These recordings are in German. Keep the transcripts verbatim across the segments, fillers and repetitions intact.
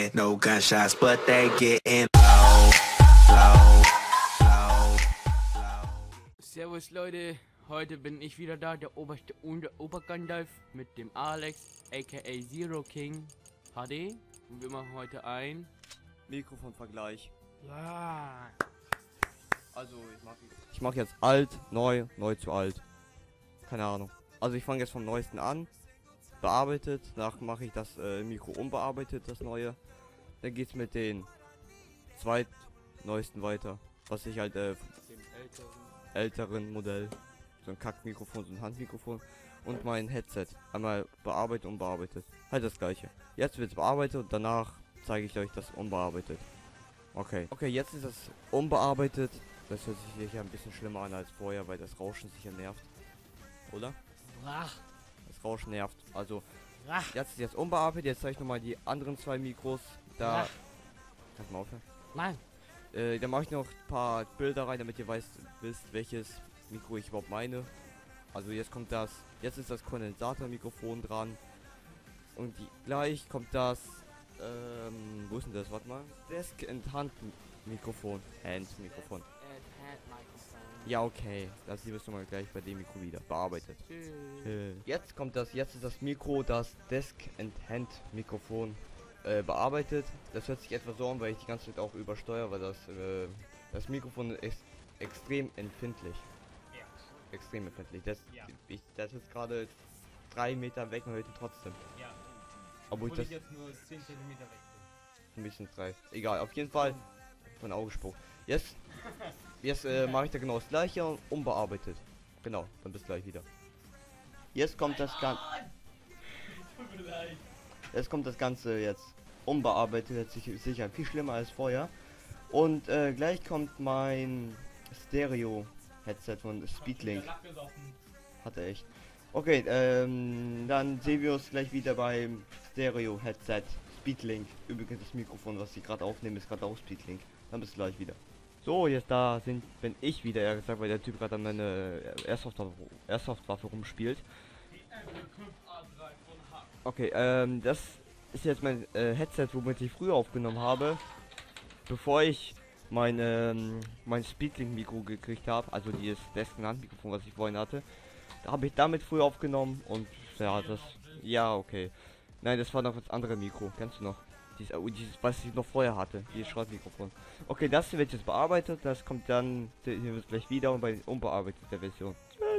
hear no gunshots, but they getting low, low, low, low. Servus Leute, heute bin ich wieder da, der oberste Unter Obergandalf mit dem Alex, aka Zero King H D. Und wir machen heute ein Mikrofonvergleich. Ja. Also ich mache ich mach jetzt alt, neu, neu zu alt. Keine Ahnung. Also ich fange jetzt vom neuesten an. Bearbeitet. Danach mache ich das äh, Mikro unbearbeitet, das neue. Dann geht's mit den zweitneuesten weiter. Was ich halt äh, Dem älteren. älteren Modell. So ein Kackmikrofon, so ein Handmikrofon. Und mein Headset. Einmal bearbeitet und bearbeitet. Halt das gleiche. Jetzt wird's bearbeitet und danach zeige ich euch das unbearbeitet. Okay. Okay, jetzt ist das unbearbeitet. Das hört sich sicher ein bisschen schlimmer an als vorher, weil das Rauschen sicher nervt. Oder? Rach. Das Rauschen nervt. Also, Rach. jetzt ist jetzt unbearbeitet. Jetzt zeige ich nochmal die anderen zwei Mikros. Da. Rach. Kannst du mal aufhören? Nein. Äh, da mache ich noch ein paar Bilder rein, damit ihr weißt, wisst, welches Mikro ich überhaupt meine. Also jetzt kommt das, jetzt ist das Kondensatormikrofon dran. Und die, gleich kommt das, ähm, wo ist denn das? Warte mal. Desk and Hand Mikrofon. Hand Mikrofon. Ja, okay. Das wirst du mal gleich bei dem Mikro wieder bearbeitet. Äh, jetzt kommt das, jetzt ist das Mikro, das Desk and Hand Mikrofon äh, bearbeitet. Das hört sich etwas so an, weil ich die ganze Zeit auch übersteuere, weil das, äh, das Mikrofon ist extrem empfindlich. Ja. Extrem empfindlich. Das, Ja. ich, das ist gerade drei Meter weg und hört ihn trotzdem. Ja. Obwohl ich das jetzt nur zehn Zentimeter weg bin. ein bisschen drei. Egal, auf jeden Fall von Augespuck. Jetzt, jetzt äh, mache ich da genau das gleiche und unbearbeitet. Genau, dann bis gleich wieder. Jetzt kommt das Ganze. Jetzt kommt das Ganze jetzt unbearbeitet, jetzt sich, sicher viel schlimmer als vorher. Und äh, gleich kommt mein Stereo-Headset von Speedlink. Hat er echt. Okay, ähm, dann sehen wir uns gleich wieder beim Stereo-Headset Speedlink. Übrigens das Mikrofon, was ich gerade aufnehme, ist gerade auch Speedlink. Dann bis gleich wieder. So, jetzt da sind, bin ich wieder, eher gesagt, weil der Typ gerade an meine Airsoft-Waffe Airsoft-Waffe rumspielt. Okay, ähm, das ist jetzt mein äh, Headset, womit ich früher aufgenommen habe, bevor ich mein, ähm, mein Speedlink-Mikro gekriegt habe, also dieses Desk-Mikrofon, was ich vorhin hatte. Da habe ich damit früher aufgenommen und ja, das, ja, okay. Nein, das war noch das andere Mikro, kennst du noch? Dieses, uh, dieses, was ich noch vorher hatte, dieses Schrottmikrofon. Okay, das wird jetzt bearbeitet, das kommt dann, hier wird gleich wieder und bei unbearbeiteter Version.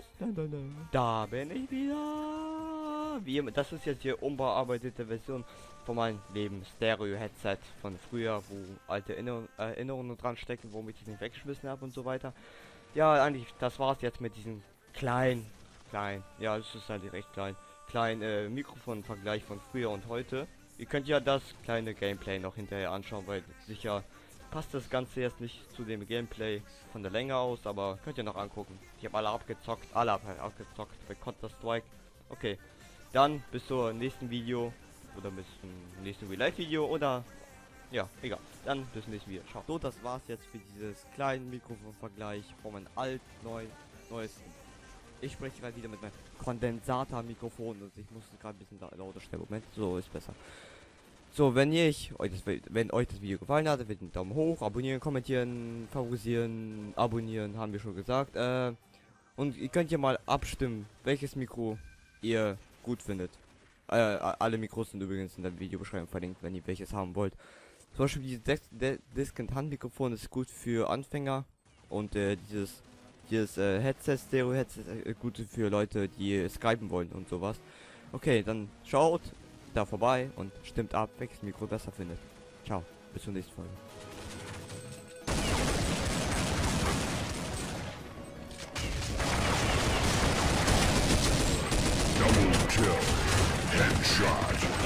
Da bin ich wieder. Wie, das ist jetzt hier unbearbeitete Version von meinem Leben Stereo-Headset von früher, wo alte Erinner Erinnerungen dran stecken, womit ich nicht weggeschmissen habe und so weiter. Ja, eigentlich, das war's jetzt mit diesem kleinen, klein, ja, das ist halt recht klein, kleinen äh, Mikrofon-Vergleich von früher und heute. Ihr könnt ja das kleine Gameplay noch hinterher anschauen, weil sicher passt das Ganze jetzt nicht zu dem Gameplay von der Länge aus, aber könnt ihr noch angucken. Ich habe alle abgezockt, alle abgezockt bei Counter-Strike. Okay, dann bis zum nächsten Video oder bis zum nächsten Real-Life-Video oder ja, egal. Dann bis zum nächsten Video. Ciao. So, das war's jetzt für dieses kleinen Mikrofon-Vergleich von meinem alt, neu, neuesten. Ich spreche gerade wieder mit meinem Kondensator-Mikrofon und ich muss gerade ein bisschen lauter stellen. Moment, so ist besser. So, wenn ihr ich, euch das, wenn euch das Video gefallen hat, bitte einen Daumen hoch, abonnieren, kommentieren, favorisieren, abonnieren, haben wir schon gesagt. Äh, und ihr könnt ja mal abstimmen, welches Mikro ihr gut findet. Äh, alle Mikros sind übrigens in der Videobeschreibung verlinkt, wenn ihr welches haben wollt. Zum Beispiel dieses Desk and Hand Mikrofon ist gut für Anfänger und äh, dieses Dieses äh, Headset, Stereo-Headset, äh, gut für Leute, die skypen wollen und sowas. Okay, dann schaut da vorbei und stimmt ab, welches Mikro besser findet. Ciao, bis zur nächsten Folge. Double kill. Headshot.